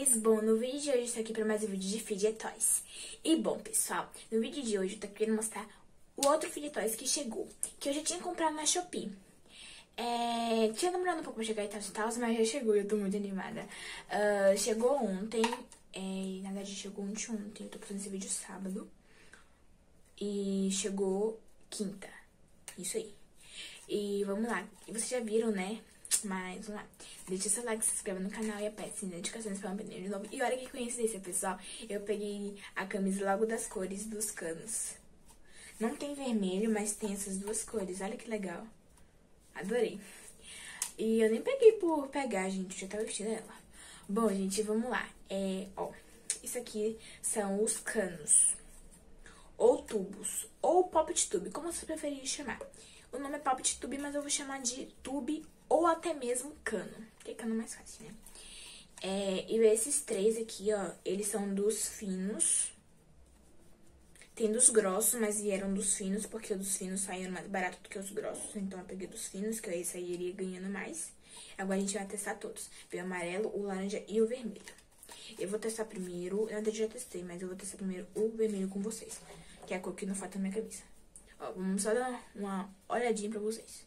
Toys! Bom, no vídeo de hoje eu estou aqui para mais um vídeo de Fidget Toys. E bom, pessoal, no vídeo de hoje eu tô querendo mostrar o outro Fidget Toys que chegou, que eu já tinha comprado na Shopee. Tinha demorado um pouco pra chegar e tal, mas já chegou e eu tô muito animada. Chegou ontem, na verdade chegou ontem, eu tô fazendo esse vídeo sábado. E chegou quinta, isso aí. E vamos lá, e vocês já viram, né? Mas vamos lá, deixa seu like, se inscreva no canal e aperte as notificações para um vídeo de novo. E olha que coincidência, pessoal, eu peguei a camisa logo das cores dos canos. Não tem vermelho, mas tem essas duas cores, olha que legal. Adorei. E eu nem peguei por pegar, gente, eu já tava vestida ela. Bom, gente, vamos lá. Ó, isso aqui são os canos, ou tubos, ou poppet tube, como você preferir chamar. O nome é poppet tube, mas eu vou chamar de tube ou até mesmo cano, que é cano mais fácil, né? E esses três aqui, ó, eles são dos finos. Tem dos grossos, mas vieram dos finos, porque os dos finos saíram mais barato do que os grossos. Então eu peguei dos finos, que eu sairia ganhando mais. Agora a gente vai testar todos. Veio o amarelo, o laranja e o vermelho. Eu vou testar primeiro, eu já testei, mas eu vou testar primeiro o vermelho com vocês, que é a cor que não falta na minha cabeça. Ó, vamos só dar uma olhadinha pra vocês.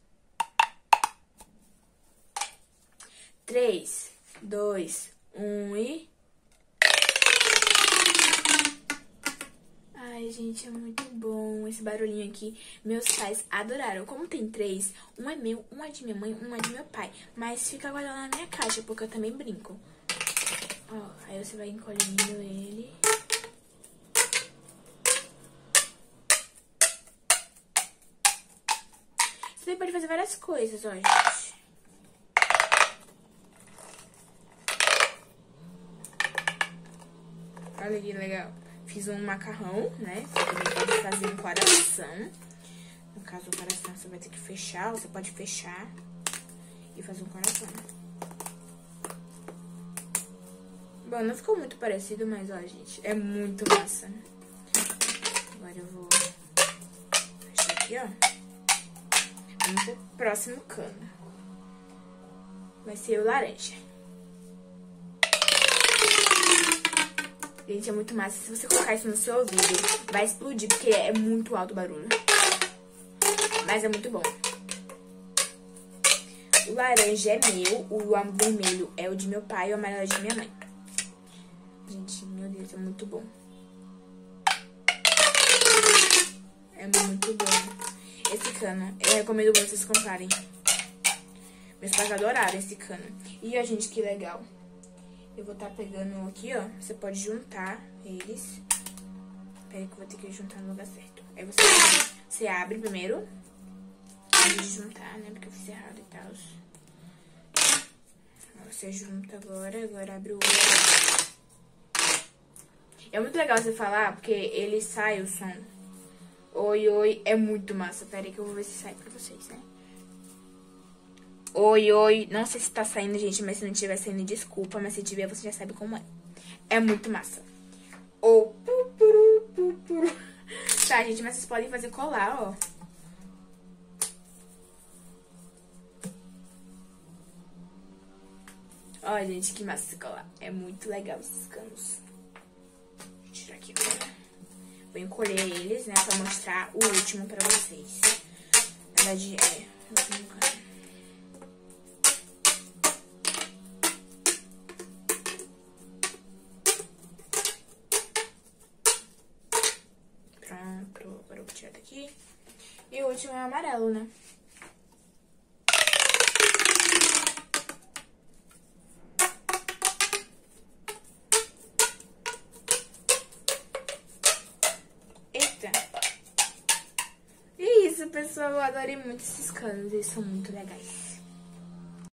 3, 2, 1 e... Ai, gente, é muito bom esse barulhinho aqui. Meus pais adoraram. Como tem três, um é meu, um é de minha mãe, um é de meu pai. Mas fica guardado na minha caixa, porque eu também brinco. Ó, aí você vai encolhendo ele. Você pode fazer várias coisas, ó, gente. Olha que legal. Fiz um macarrão, né? Você também pode fazer um coração. No caso, o coração você vai ter que fechar. Você pode fechar e fazer um coração. Bom, não ficou muito parecido, mas, ó, gente, é muito massa. Agora eu vou fechar aqui, ó. Vamos pro próximo cano. Vai ser o laranja. Gente, é muito massa. Se você colocar isso no seu ouvido, vai explodir, porque é muito alto o barulho. Mas é muito bom. O laranja é meu, o vermelho é o de meu pai e o amarelo é de minha mãe. Gente, meu Deus, é muito bom. É muito bom. Esse cano, eu recomendo muito vocês comprarem. Meus pais adoraram esse cano. E, ó, gente, que legal. Eu vou estar pegando aqui, ó. Você pode juntar eles. Pera aí que eu vou ter que juntar no lugar certo. Aí você abre primeiro. Antes de juntar, né? Porque eu fiz errado e tal. Você junta agora abre o outro. É muito legal você falar, porque ele sai o som. Oi, oi, é muito massa. Pera aí que eu vou ver se sai pra vocês, né? Oi, oi. Não sei se tá saindo, gente, mas se não estiver saindo, desculpa. Mas se tiver, você já sabe como é. É muito massa. Ou... Tá, gente, mas vocês podem fazer colar, ó. Ó, gente, que massa esse colar. É muito legal esses canos. Vou tirar aqui agora. Vou encolher eles, né, pra mostrar o último pra vocês. Na verdade, o último cano. Pronto, agora eu vou tirar daqui. E o último é o amarelo, né? Eita! E isso, pessoal, eu adorei muito esses canos, eles são muito legais.